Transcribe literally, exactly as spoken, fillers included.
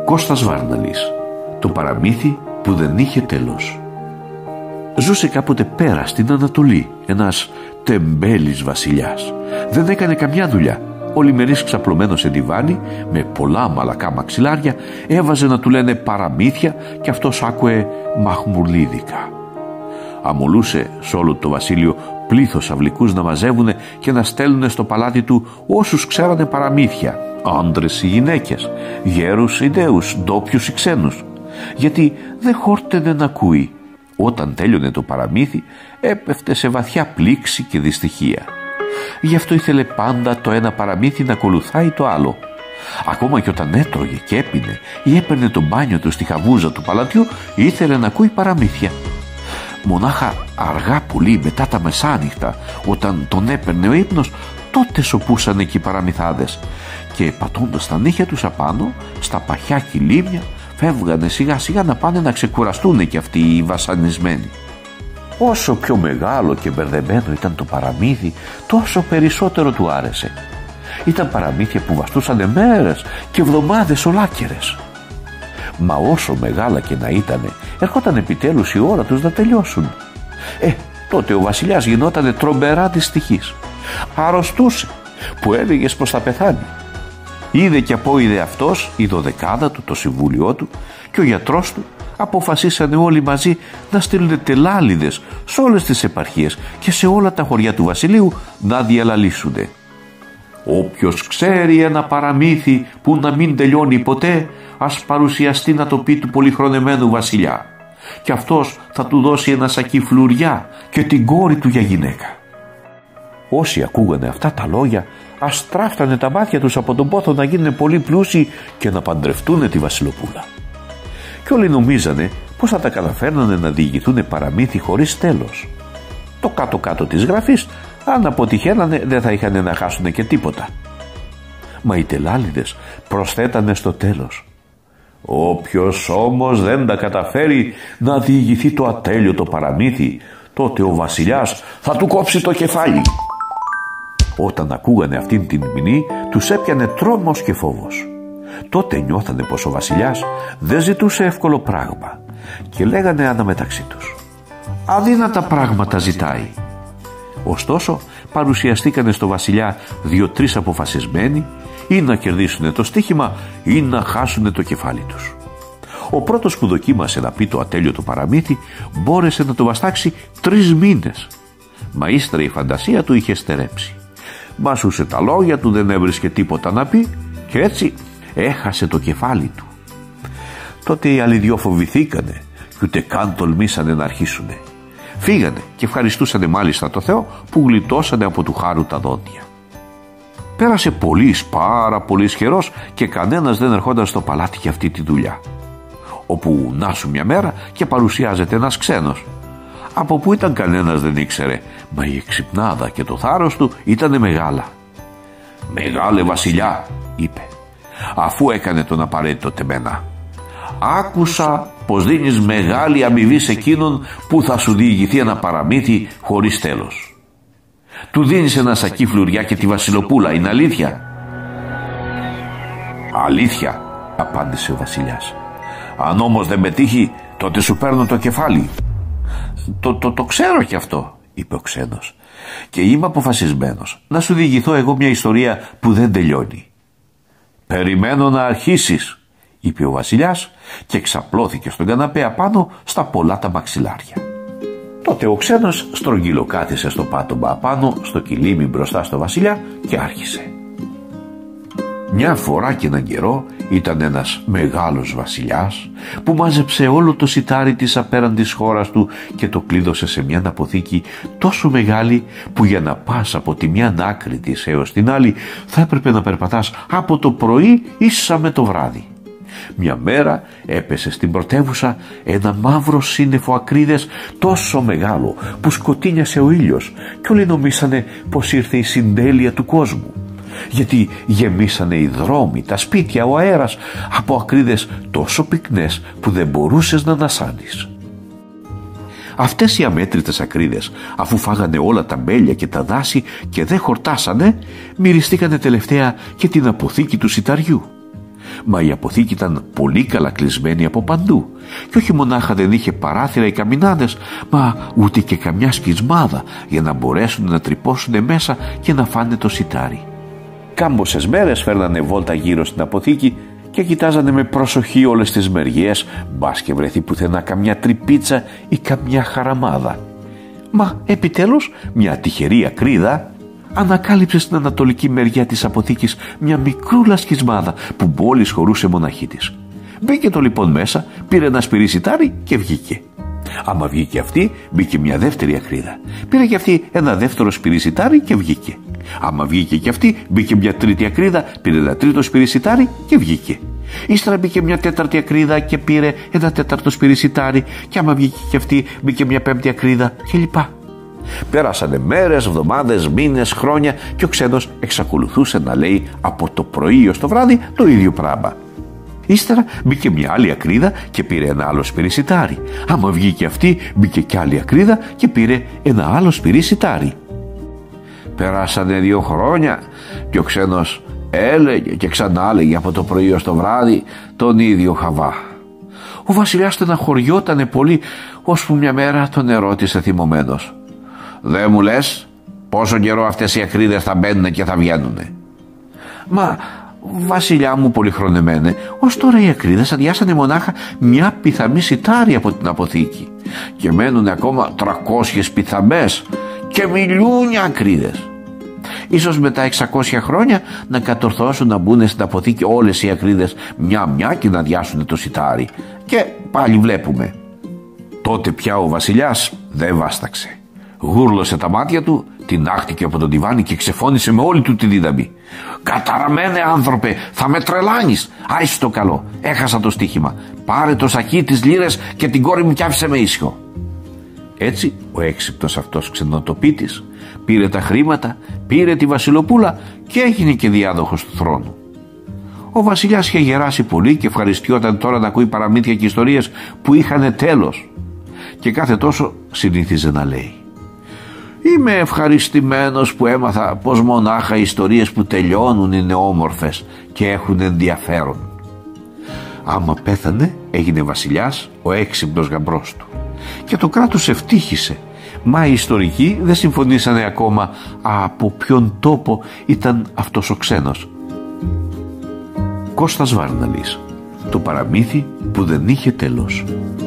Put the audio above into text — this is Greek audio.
Κώστας Βάρναλης. Το παραμύθι που δεν είχε τέλος. Ζούσε κάποτε πέρα στην Ανατολή ένας τεμπέλης βασιλιάς. Δεν έκανε καμιά δουλειά. Ολημερής ξαπλωμένος σε διβάνι με πολλά μαλακά μαξιλάρια έβαζε να του λένε παραμύθια και αυτός άκουε μαχμουρλίδικα. Αμολούσε σε όλο το βασίλειο πλήθος αυλικούς να μαζεύουνε και να στέλνουνε στο παλάτι του όσους ξέρανε παραμύθια, άντρες ή γυναίκες, γέρους ή νέους, ντόπιους ή ξένους, γιατί δεν χόρτενε να ακούει. Όταν τέλειωνε το παραμύθι έπεφτε σε βαθιά πλήξη και δυστυχία. Γι' αυτό ήθελε πάντα το ένα παραμύθι να ακολουθάει το άλλο. Ακόμα και όταν έτρωγε και έπινε ή έπαιρνε το μπάνιο του στη χαβούζα του παλατιού, ήθελε να ακούει παραμύθια. Μονάχα αργά πολύ μετά τα μεσάνυχτα, όταν τον έπαιρνε ο ύπνος, τότε σωπούσαν εκεί οι παραμυθάδες και πατώντας τα νύχια τους απάνω στα παχιά κιλίμια φεύγανε σιγά σιγά να πάνε να ξεκουραστούν και αυτοί οι βασανισμένοι. Όσο πιο μεγάλο και μπερδεμένο ήταν το παραμύθι, τόσο περισσότερο του άρεσε. Ήταν παραμύθια που βαστούσαν μέρες και εβδομάδες ολάκερες. Μα όσο μεγάλα και να ήτανε, ερχόταν επιτέλους η ώρα τους να τελειώσουν. Ε, τότε ο βασιλιάς γινότανε τρομπερά δυστυχής. Αρρωστούσε που έλεγες πως θα πεθάνει. Είδε και απόειδε αυτός, η δωδεκάδα του, το συμβούλιο του και ο γιατρός του αποφασίσανε όλοι μαζί να στείλουν τελάλιδες σε όλες τις επαρχίες και σε όλα τα χωριά του βασιλείου να διαλαλήσουνε. Όποιος ξέρει ένα παραμύθι που να μην τελειώνει ποτέ, ας παρουσιαστεί να το πει του πολυχρονεμένου βασιλιά και αυτός θα του δώσει ένα σακί φλουριά και την κόρη του για γυναίκα. Όσοι ακούγανε αυτά τα λόγια αστράφτανε τα μάτια τους από τον πόθο να γίνουν πολύ πλούσιοι και να παντρευτούν τη βασιλοπούλα. Και όλοι νομίζανε πως θα τα καταφέρνανε να διηγηθούν παραμύθι χωρίς τέλος. Το κάτω-κάτω της γραφής, αν αποτυχαίνανε, δεν θα είχαν να χάσουν και τίποτα. Μα οι τελάλιδες προσθέτανε στο τέλος: όποιος όμως δεν τα καταφέρει να διηγηθεί το ατέλειωτο παραμύθι, τότε ο βασιλιάς θα του κόψει το κεφάλι. Όταν ακούγανε αυτήν την μηνύ, τους έπιανε τρόμος και φόβος. Τότε νιώθανε πως ο βασιλιάς δεν ζητούσε εύκολο πράγμα και λέγανε αναμεταξύ τους: αδύνατα πράγματα ζητάει. Ωστόσο παρουσιαστήκανε στο βασιλιά δύο-τρεις αποφασισμένοι ή να κερδίσουν το στοίχημα ή να χάσουν το κεφάλι τους. Ο πρώτος που δοκίμασε να πει το ατέλειωτο παραμύθι μπόρεσε να το βαστάξει τρεις μήνες. Μα ύστερα η φαντασία του είχε στερέψει. Μασούσε τα λόγια του, δεν έβρισκε τίποτα να πει και έτσι έχασε το κεφάλι του. Τότε οι άλλοι δυο φοβηθήκανε και ούτε καν τολμήσανε να αρχίσουνε. Φύγανε και ευχαριστούσανε μάλιστα το Θεό που γλιτώσανε από του χάρου τα δόντια. Πέρασε πολύς, πάρα πολύς καιρός και κανένας δεν ερχόταν στο παλάτι για αυτή τη δουλειά. Όπου να σου μια μέρα και παρουσιάζεται ένας ξένος. Από που ήταν κανένας δεν ήξερε, μα η εξυπνάδα και το θάρρος του ήτανε μεγάλα. «Μεγάλε βασιλιά», είπε, αφού έκανε τον απαραίτητο τεμένα, «άκουσα πως δίνεις μεγάλη αμοιβή σε εκείνον που θα σου διηγηθεί ένα παραμύθι χωρίς τέλος. Του δίνεις ένα σακί φλουριά και τη βασιλοπούλα, είναι αλήθεια?» «Αλήθεια», απάντησε ο βασιλιάς. «Αν όμως δεν πετύχει, τότε σου παίρνω το κεφάλι». Το, το, το ξέρω κι αυτό», είπε ο ξένος, «και είμαι αποφασισμένος να σου διηγηθώ εγώ μια ιστορία που δεν τελειώνει». «Περιμένω να αρχίσεις», είπε ο βασιλιάς και ξαπλώθηκε στον καναπέ απάνω στα πολλά τα μαξιλάρια. Τότε ο ξένος στρογγυλοκάθισε στο πάτωμα απάνω στο κιλίμι μπροστά στο βασιλιά και άρχισε. Μια φορά και έναν καιρό ήταν ένας μεγάλος βασιλιάς που μάζεψε όλο το σιτάρι της απέραντης χώρας του και το κλείδωσε σε μια αποθήκη τόσο μεγάλη που για να πας από τη μια άκρη της έως την άλλη θα έπρεπε να περπατάς από το πρωί ίσα με το βράδυ. Μια μέρα έπεσε στην πρωτεύουσα ένα μαύρο σύννεφο ακρίδες τόσο μεγάλο που σκοτίνιασε ο ήλιος και όλοι νομίσανε πως ήρθε η συντέλεια του κόσμου, γιατί γεμίσανε οι δρόμοι, τα σπίτια, ο αέρας από ακρίδες τόσο πυκνές που δεν μπορούσες να ανασάνεις. Αυτές οι αμέτρητες ακρίδες, αφού φάγανε όλα τα μπέλια και τα δάση και δεν χορτάσανε, μυριστήκανε τελευταία και την αποθήκη του σιταριού. μα η αποθήκη ήταν πολύ καλά κλεισμένη από παντού. Και όχι μονάχα δεν είχε παράθυρα οι καμινάδες, μα ούτε και καμιά σκισμάδα για να μπορέσουν να τρυπώσουν μέσα και να φάνε το σιτάρι. Κάμποσες μέρες φέρνανε βόλτα γύρω στην αποθήκη και κοιτάζανε με προσοχή όλες τις μεριές, μπας και βρεθεί πουθενά καμιά τρυπίτσα ή καμιά χαραμάδα. Μα επιτέλους μια τυχερή ακρίδα ανακάλυψε στην ανατολική μεριά της αποθήκης μια μικρούλα σκισμάδα που μόλις χωρούσε μοναχή της. Μπήκε το λοιπόν μέσα, πήρε ένα σπυρί σιτάρι και βγήκε. Άμα βγήκε αυτή, μπήκε μια δεύτερη ακρίδα. Πήρε και αυτή ένα δεύτερο σπυρί σιτάρι και βγήκε. Άμα βγήκε και αυτή, μπήκε μια τρίτη ακρίδα, πήρε ένα τρίτο σπυρί σιτάρι και βγήκε. Ύστερα μπήκε μια τέταρτη ακρίδα και πήρε ένα τέταρτο σπυρί σιτάρι, και άμα βγήκε και αυτή, μπήκε μια πέμπτη ακρίδα κλπ. Πέρασανε μέρες, εβδομάδες, μήνες, χρόνια και ο ξένος εξακολουθούσε να λέει από το πρωί ως το βράδυ το ίδιο πράγμα. Ύστερα μπήκε μια άλλη ακρίδα και πήρε ένα άλλο σπυρί σιτάρι. Άμα βγήκε αυτή, μπήκε κι άλλη ακρίδα και πήρε ένα άλλο σπυρί σιτάρι. Περάσανε δύο χρόνια και ο ξένος έλεγε και ξανά έλεγε από το πρωί ως το βράδυ τον ίδιο χαβά. Ο βασιλιάς στεναχωριότανε πολύ, ώσπου μια μέρα τον ερώτησε θυμωμένος: «Δεν μου λες πόσο καιρό αυτές οι ακρίδες θα μπαίνουνε και θα βγαίνουνε?» «Μα βασιλιά μου πολυχρονεμένε, ως τώρα οι ακρίδες αδειάσανε μονάχα μια πιθαμή σιτάρι από την αποθήκη και μένουν ακόμα τρακόσιες πιθαμές και μιλιούνια ακρίδες. Ίσως μετά εξακόσια χρόνια να κατορθώσουν να μπουν στην αποθήκη όλες οι ακρίδες μια-μια και να αδειάσουν το σιτάρι, και πάλι βλέπουμε». Τότε πια ο βασιλιάς δεν βάσταξε. Γούρλωσε τα μάτια του, τινάχτηκε από τον τιβάνι και ξεφώνησε με όλη του τη δύναμη: «Καταραμένε άνθρωπε, θα με τρελάνεις! Άισε το καλό, έχασα το στοίχημα. Πάρε το σακί, τις λίρες και την κόρη μου κι άφησε με ήσυχο». Έτσι ο έξυπνος αυτός ξενοτοπίτης πήρε τα χρήματα, πήρε τη βασιλοπούλα και έγινε και διάδοχος του θρόνου. Ο βασιλιάς είχε γεράσει πολύ και ευχαριστιόταν τώρα να ακούει παραμύθια και ιστορίες που είχαν τέλος, και κάθε τόσο συνήθιζε να λέει: «Είμαι ευχαριστημένος που έμαθα πως μονάχα οι ιστορίες που τελειώνουν είναι όμορφες και έχουν ενδιαφέρον». Άμα πέθανε, έγινε βασιλιάς ο έξυπνος γαμπρός του και το κράτος ευτύχησε, μα οι ιστορικοί δεν συμφωνήσανε ακόμα από ποιον τόπο ήταν αυτός ο ξένος. Κώστας Βάρναλης. Το παραμύθι που δεν είχε τέλος.